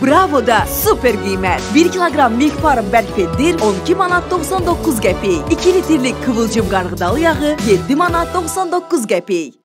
Bravo'da super qiymət. 1 kilogram milk parım bərk pendir 12 manat 99 qəpik. 2 litrlik Kıvılcım qarğıdalı yağı 7 manat 99 qəpik.